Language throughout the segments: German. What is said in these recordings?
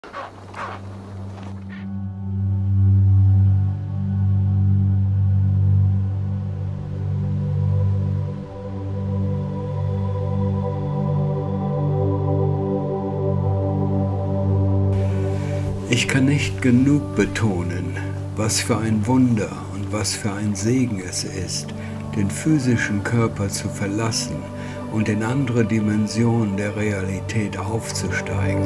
Ich kann nicht genug betonen, was für ein Wunder und was für ein Segen es ist, den physischen Körper zu verlassen und in andere Dimensionen der Realität aufzusteigen.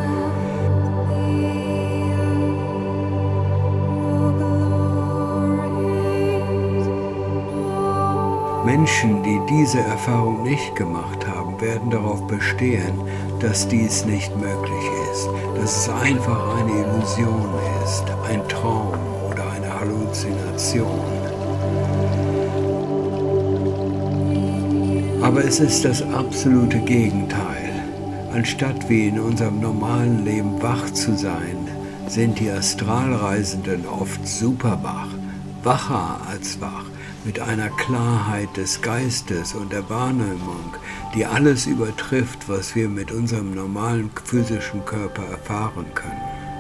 Menschen, die diese Erfahrung nicht gemacht haben, werden darauf bestehen, dass dies nicht möglich ist, dass es einfach eine Illusion ist, ein Traum oder eine Halluzination. Aber es ist das absolute Gegenteil. Anstatt wie in unserem normalen Leben wach zu sein, sind die Astralreisenden oft superwach, wacher als wach, mit einer Klarheit des Geistes und der Wahrnehmung, die alles übertrifft, was wir mit unserem normalen physischen Körper erfahren können.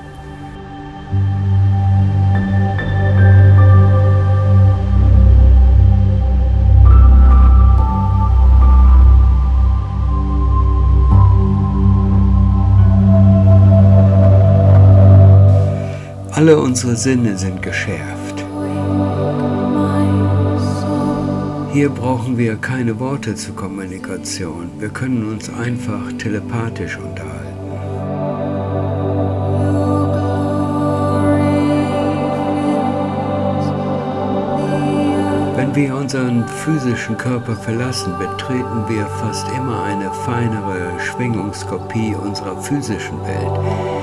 Alle unsere Sinne sind geschärft. Hier brauchen wir keine Worte zur Kommunikation. Wir können uns einfach telepathisch unterhalten. Wenn wir unseren physischen Körper verlassen, betreten wir fast immer eine feinere Schwingungskopie unserer physischen Welt.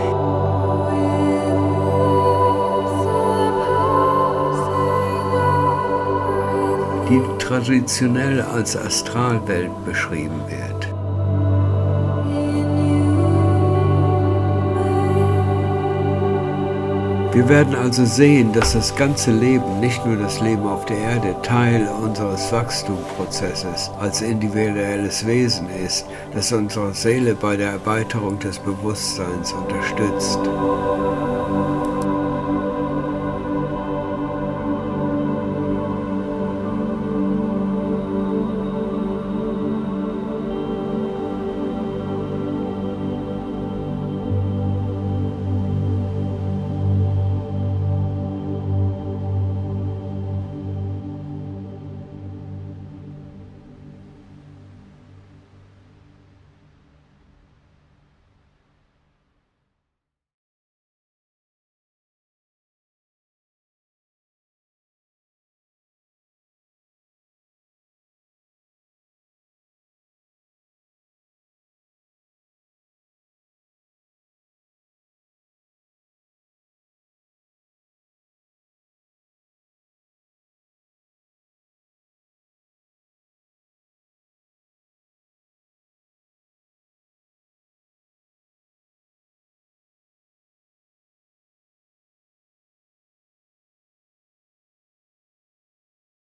Die traditionell als Astralwelt beschrieben wird. Wir werden also sehen, dass das ganze Leben, nicht nur das Leben auf der Erde, Teil unseres Wachstumsprozesses als individuelles Wesen ist, das unsere Seele bei der Erweiterung des Bewusstseins unterstützt.